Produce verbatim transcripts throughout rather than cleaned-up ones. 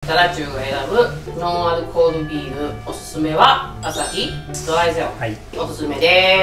ったら中が選ぶノンアルコールビールおすすめはアサヒドライゼロ、はい、おすすめです。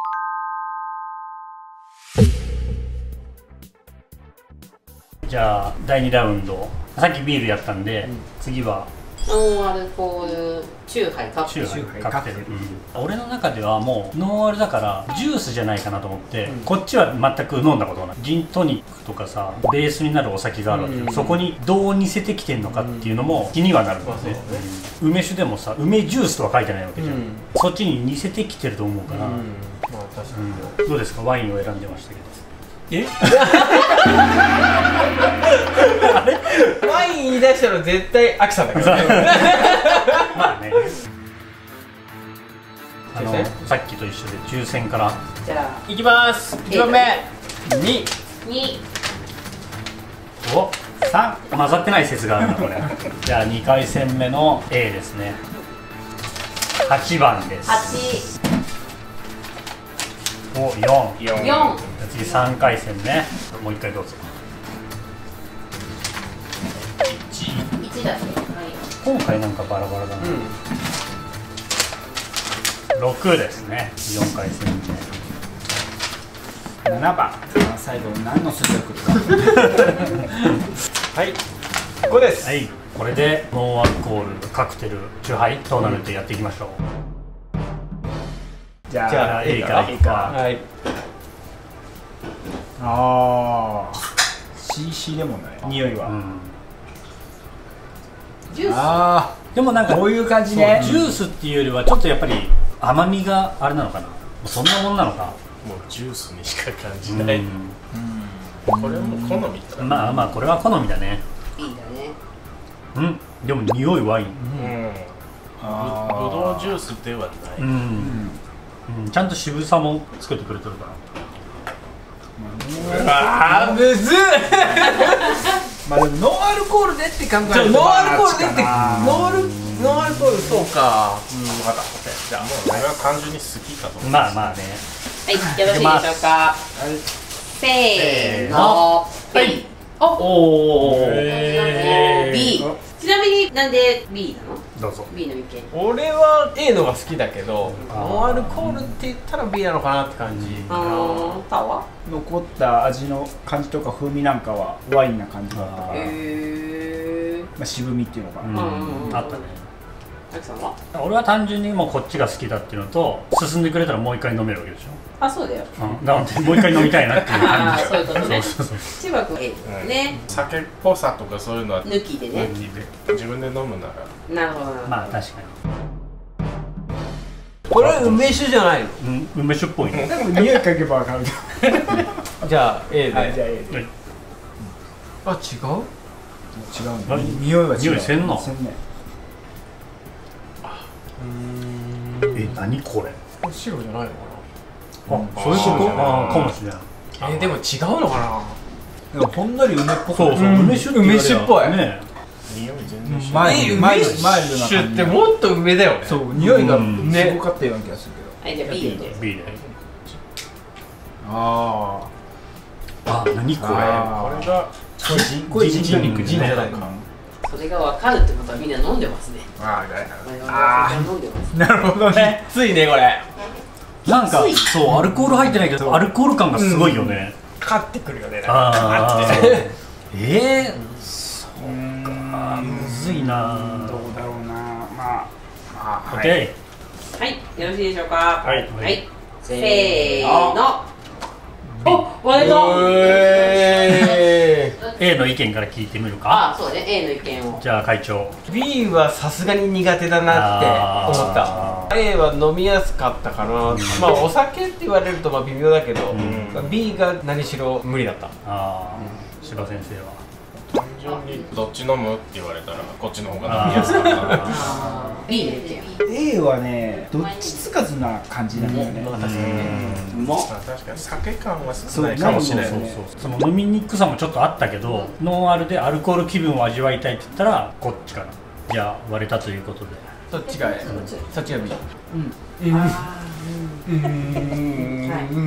じゃあだいにラウンド、さっきビールやったんで、うん、次はノンアルコールチューハイカクテル。 カクテル、うん、俺の中ではもうノンアルだからジュースじゃないかなと思って、うん、こっちは全く飲んだことない。ジントニックとかさベースになるお酒があるわけ、うん、そこにどう似せてきてんのかっていうのも気にはなるんだよね、うん、梅酒でもさ梅ジュースとは書いてないわけじゃん、うん、そっちに似せてきてると思うから、うん、まあ確かに、うん、どうですか、ワインを選んでましたけど。えあれワイン言い出したら絶対アキさんだからねまあね、あのさっきと一緒で抽選からじゃあいきます。いちばんめににおさん混ざってない説があるなこれじゃあにかい戦目の A ですね。はちばんです。 はちおよんよん次さんかい戦ね。もういっかいどうぞ。いちいちだけ、はい、 今回なんかバラバラだな、うん、ろくですね。よんかい戦目ななばん、最後何の数字が来るかはいごです。 はい、これでノンアルコールカクテルチューハイトーナメントやっていきましょう、 うん、じゃあ、 じゃあ A から A か。 はい。 ああ シーシー レモンだね、匂いは、うん、 ジュース。 ああでもなんかこういう感じね。 ジュースっていうよりはちょっとやっぱり甘みがあれなのかな、そんなもんなのか。 もうジュースにしか感じない、うん、これも好みだ。 まあまあこれは好みだね。 いいだね。 うん、でも匂いワイン、うん、 ぶどうジュースではない、うん、 うん、ちゃんと渋さも作ってくれてるから。 あーむずっまあでもノンアルコールでって考えるとノンアルコールでってノンアルノンアルコールそうか。うん、分かった。 じゃあもう俺は単純に好きかと思う。 まあまあね。 はい、よろしいでしょうか。せーの。はい。おお。B。ちなみになんで B なの？ どうぞ。 B の意見。 俺は A のが好きだけど、ノンアルコールって言ったら B なのかなって感じ。 ああ、タワ。 残った味の感じとか風味なんかはワインな感じだったから。へえ。 まあ渋みっていうのかな。 うん、あったね。 あきさんは？ 俺は単純にもうこっちが好きだっていうのと、進んでくれたらもう一回飲めるわけでしょ。 あ、そうだよ。 うん、だからもう一回飲みたいなっていう感じ。 そういうことね。 そうそうそう。 千葉君 A ですね。 酒っぽさとかそういうのは抜きでね。 抜きで自分で飲むなら。 なるほど。 まあ確かに。 これ梅酒じゃないの？ うん、梅酒っぽいね。 でも匂い嗅げばわかる。 じゃあ A で。 じゃあ A で。 あ、違う？ 違うんだ。匂いは違う。 匂いせんの？ せんね。 え、何これ？ 白じゃないのかな？ あ、そういうこと？ああ、かもしれない。 えー、でも違うのかな？ほんのり梅っぽく。 そうそう、梅酒って梅酒っぽいね。 匂い全然マイルドマイルドな感じ。 梅酒ってもっと梅だよね。 そう、匂いがすごかったような気がするけど。 はい、じゃあ B で。 B で。 ああ。あ、何これ？ これがこれジントニック、ジンじゃないかな。 それが分かるってことはみんな飲んでますね。 ああ、飲んでます。 なるほどね。 ついねこれ。 なんかそうアルコール入ってないけどアルコール感がすごいよね。 かかってくるよね。 ああ。ええ。そうか。むずいな。 どうだろうな。まあ。 オッケー。はい、よろしいでしょうか。 はい。 はい。せーの。お、割れた。 A の意見から聞いてみるか。 あ、そうね、A の意見を。 じゃあ会長。 B はさすがに苦手だなって思った。A は飲みやすかったかな。まあお酒って言われるとまあ微妙だけど、B が何しろ無理だった。ああ、柴先生は。 単純にどっち飲むって言われたらこっちの方が飲みやすかったな。 B の意見。 A はね、どっちつかずな感じなんだよね。 確かにね。 うまっ。確かに酒感は少ないかもしれない。 その飲みにくさもちょっとあったけど、ノンアルでアルコール気分を味わいたいって言ったらこっちかな。じゃあ割れたということで。 そっちが A。そっちが B。うん。うん。うん。うん。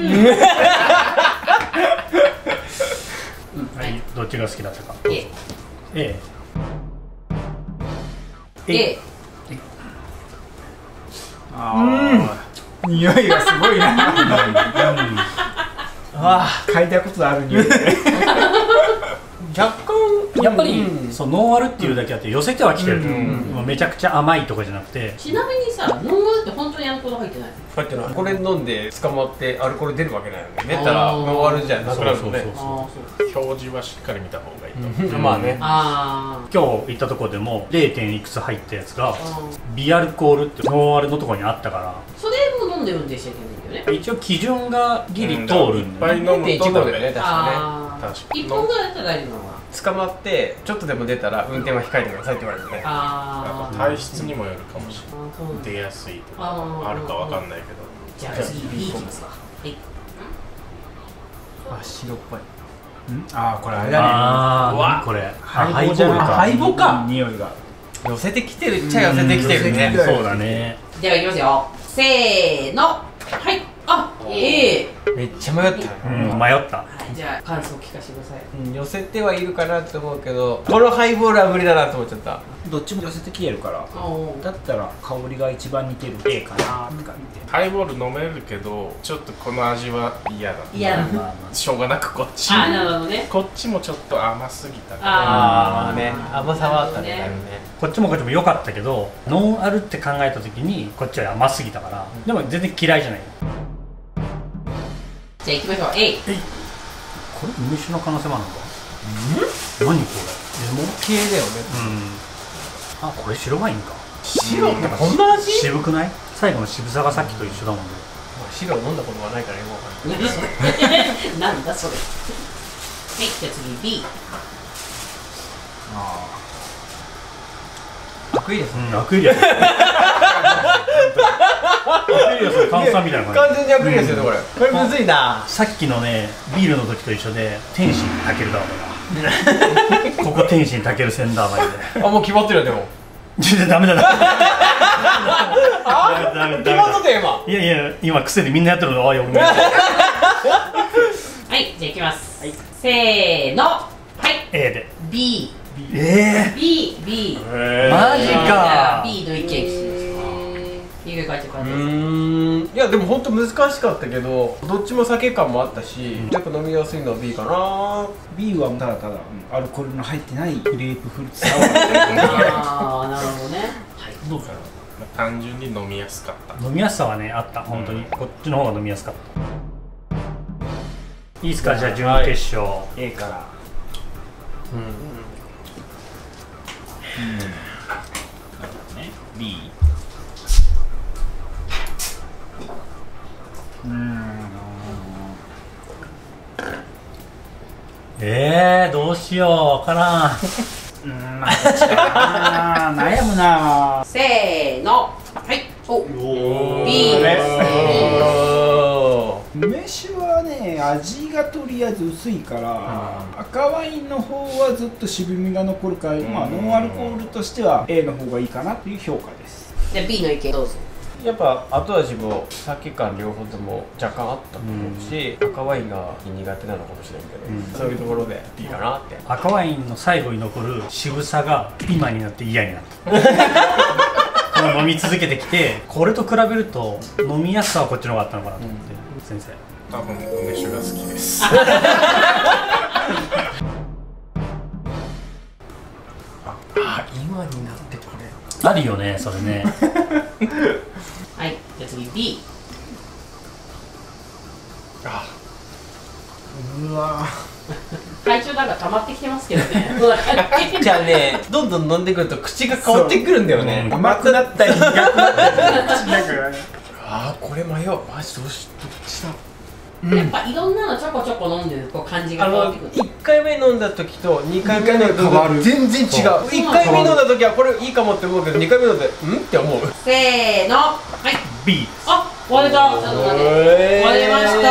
はい、どっちが好きだったか。 A。 A。 A。 ああ、匂いがすごいな。ああ、嗅いだことある匂い。 若干やっぱり、そうノンアルっていうだけあって寄せてはきてる、もうめちゃくちゃ甘いとかじゃなくて。 ちなみにさ、ノンアルって本当にアルコール入ってない？ 入ってない。これ飲んで捕まってアルコール出るわけないよね。出たらノンアルじゃなくなるのね。 表示はしっかり見た方がいいと。 まあね。 ああ。 今日行ったとこでも ゼロ. いくつ入ったやつがビアルコールってノンアルのところにあったから、 それも飲んでるんでしょうけどね。 一応基準がギリ通るんで、 いっぱい飲むといってんいちごだよね、確かああ。一本ぐらいだったら大丈夫なのかな。 ね。捕まってちょっとでも出たら運転は控えてくださいって言われるね。 ああ。 体質にもよるかもしれない。出やすいとかあるかわかんないけど。 じゃあ次 B いきますか。はい。 あ、白っぽい。 ああ、これあれだね。 ああ、何これ。 ハイボールか。 ハイボか。 匂いが寄せてきてるっちゃ寄せてきてるね。 そうだね。 ではいきますよ。せーの。はい。あ、A。 めっちゃ迷った。 うん、迷った。 じゃあ感想聞かせてください。 うん、寄せてはいるかなって思うけど、このハイボールは無理だなと思っちゃった。 どっちも寄せてきてるからおだったら香りが一番似てる A かなって感じで。 ハイボール飲めるけどちょっとこの味は嫌だ。 嫌だ。 しょうがなくこっち。 あ、なるほどね。 こっちもちょっと甘すぎたね。 ああね、甘さはあったね。 なるほね。 こっちもこっちも良かったけど、ノンアルって考えた時にこっちは甘すぎたから、でも全然嫌いじゃない。 じゃあ行きましょう。A。 これ梅酒の可能性もあるのか。何これ。レモン系だよね。 うん。あ、これ白ワインか。 白ってこんな味？ 渋くない？最後の渋さがさっきと一緒だもんね。 白飲んだことがないからよくわかんない。 なんだそれ。はい、じゃあ次 B。 あアクイリアス。 うん、アクエリアス。アクエリアスの炭酸みたいな感じ。 完全にアクイリアスよねこれ。これむずいな。 さっきのね、ビールの時と一緒で天心たけるだもんな。ここ天心たけるセンダーバイで。 あ、もう決まってるよでも。 全然ダメだな。 あ？ ダメだ決まっとったよ今。 いやいや、今癖でみんなやってるの。あ、よくね。 はい、じゃあ行きます。はい、せーの。はい。 A で。 B。 ええ。 B、B。 マジか。 B の意見聞きましょう。意外と感じです。 うーん、いやでも本当難しかったけど、どっちも酒感もあったし、やっぱ飲みやすいのは B かな。 B はただただアルコールの入ってないグレープフルーツサワー。 ああ、なるほどね。はい。 どうかな。 単純に飲みやすかった。 飲みやすさはね、あった。本当に、こっちの方が飲みやすかった。いいですか、じゃあ準決勝。 A からうん。 うんなるほどね。 B。 うーんえー、どうしよう、わからん。 うーん、まあどっちかな。悩むな。 せーの。はい。お。 お B です。 梅酒はね、味がとりあえず薄いから、赤ワインの方はずっと渋みが残るから、まあノンアルコールとしては A の方がいいかなという評価です。 じゃあ B の意見どうぞ。 やっぱ後味も酒感両方とも若干あったと思うし、赤ワインが苦手なのかもしれんけど、 うんそういうところでいいかなって。 赤ワインの最後に残る渋さが今になって嫌になった。この飲み続けてきて、これと比べると飲みやすさはこっちの方があったのかなと思って、うん、先生。 多分梅酒が好きです。 あ、今になってこれ。 あるよね、それね。 はい。じゃあ次 B。 あ、 うわ体調なんか溜まってきてますけどね。 じゃあね、どんどん飲んでくると口が変わってくるんだよね。 甘くなったり苦くなったり口なんかね。 あー、これ迷う。マジどうしどっちだ。 やっぱいろんなのちょこちょこ飲んでると感じがあの変わってくる。 いっかいめ飲んだ時とにかいめ飲んだ時変わる全然違う。いっかいめ飲んだ時はこれいいかもって思うけど、にかいめ飲んでんって思う。 せーの。はい。 B。 あ、割れた。ちょっと待って割れました。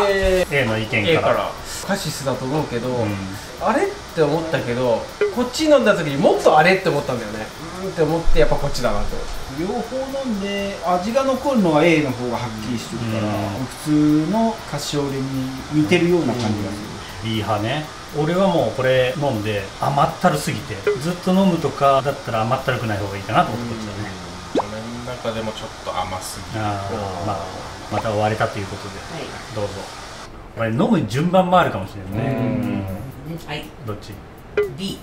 A の意見 A か。 かららカシスだと思うけど、 うん、 あれって思ったけど、こっち飲んだ時にもっとあれって思ったんだよね。うんって思ってやっぱこっちだなと。 両方飲んで味が残るのは A の方がはっきりしてるから、 うん普通のカシオレに似てるような感じがする。 B 派ね。 俺はもうこれ飲んで甘ったるすぎてずっと飲むとかだったら甘ったるくない方がいいかなと思ってこっちだね。 俺の中でもちょっと甘すぎる。 あー、まあまた割れたということで、 はい、 どうぞ。これ飲む順番もあるかもしれないね。 うん、はい、 どっち？ B。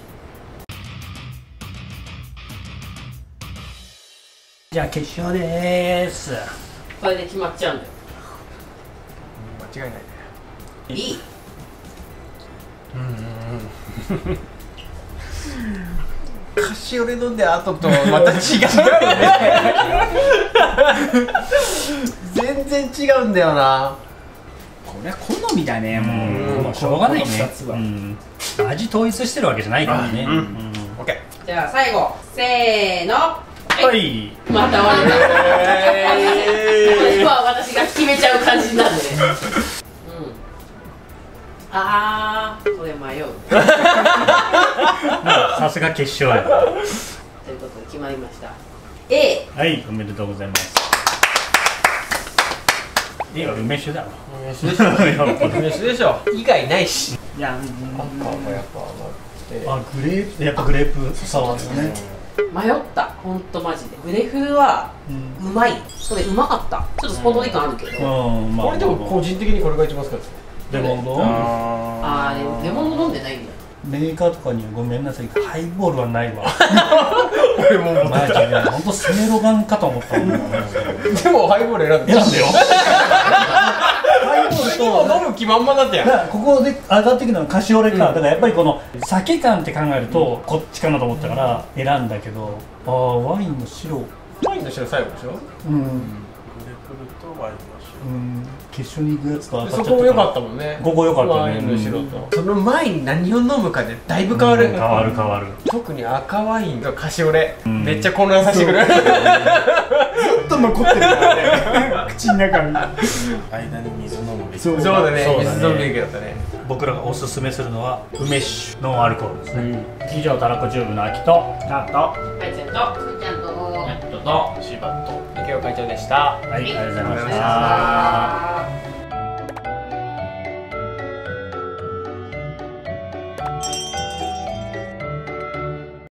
じゃあ決勝でーす。 これで決まっちゃうんだよ。 間違いないね。 B。 うんカシオレ飲んで後とまた違うよね全然違うんだよな。 これは好みだね。もうもうしょうがないね。 このふたつはうん、味統一してるわけじゃないからね。 うんうん、 オッケじゃあ最後、せーの。 はい、 また割れた。これ今私が決めちゃう感じになるね。うん。あー、これ迷う。 さすが決勝や。 ということで決まりました。A。 はい、おめでとうございます。いいよ、梅酒だろ。 梅酒でしょ梅酒でしょ以外ないし。 いや、 赤がやっぱ甘くて、 あ、グレープ、やっぱグレープサワーですね。 迷った、ほんとマジで。グレフはうまい。それうまかった。ちょっとスポットリ感あるけど。 うん、まあ俺でも個人的にこれが一番好きです。 レモンのあー、レモン飲んでないんだ。 メーカーとかにはごめんなさい、ハイボールはないわ。 俺も思マジで、ほんとセメロガンかと思ったもん。 でもハイボール選んで選んだよ。 ハイボールと飲む気満々だったやん。 だからここで上がってくるのはカシオレか、だからやっぱりこの酒感って考えるとこっちかなと思ったから選んだけど、ああワインの白、 ワインの白最後でしょ。 うん、 グレープフルトワインのうん、決勝に行くやつと当たっちゃったそこも良かったもんね。 ここ良かったね。 ワインの白とその前に何を飲むかでだいぶ変わる。 変わる変わる。 特に赤ワインとカシオレんめっちゃ混乱させてくる。 ずっと残ってるからね。口の中に。 間に水飲むべき。 そうそうだね。 そうだね水飲むべきだったね。 僕らがおすすめするのは梅酒ノンアルコールですね。以上たらこチューブの秋とあとはいちゃんとくーちゃんととと柴と池尾会長でした。 はい、ありがとうございましありがとうございました。 た。